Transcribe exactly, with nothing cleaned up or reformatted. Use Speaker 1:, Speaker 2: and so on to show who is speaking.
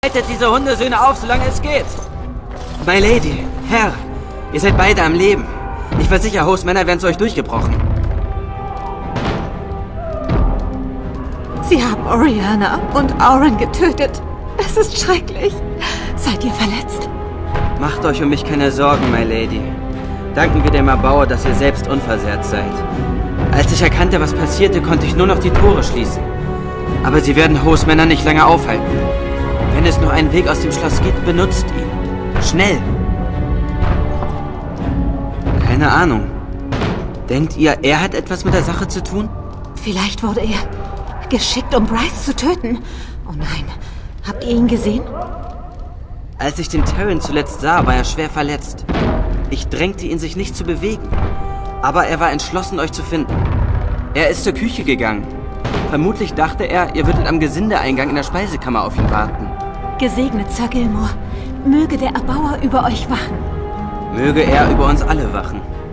Speaker 1: Haltet diese Hundesöhne auf, solange es geht.
Speaker 2: My Lady, Herr, ihr seid beide am Leben. Ich versichere, Hostmänner werden zu euch durchgebrochen.
Speaker 3: Sie haben Oriana und Auron getötet. Es ist schrecklich. Seid ihr verletzt?
Speaker 2: Macht euch um mich keine Sorgen, My Lady. Danken wir dem Erbauer, dass ihr selbst unversehrt seid. Als ich erkannte, was passierte, konnte ich nur noch die Tore schließen. Aber sie werden Hostmänner nicht lange aufhalten. Wenn es noch einen Weg aus dem Schloss gibt, benutzt ihn. Schnell! Keine Ahnung. Denkt ihr, er hat etwas mit der Sache zu tun?
Speaker 3: Vielleicht wurde er geschickt, um Bryce zu töten. Oh nein. Habt ihr ihn gesehen?
Speaker 2: Als ich den Terran zuletzt sah, war er schwer verletzt. Ich drängte ihn, sich nicht zu bewegen. Aber er war entschlossen, euch zu finden. Er ist zur Küche gegangen. Vermutlich dachte er, ihr würdet am Gesindeeingang in der Speisekammer auf ihn warten.
Speaker 3: Gesegnet, Sir Gilmore. Möge der Erbauer über euch wachen.
Speaker 2: Möge er über uns alle wachen.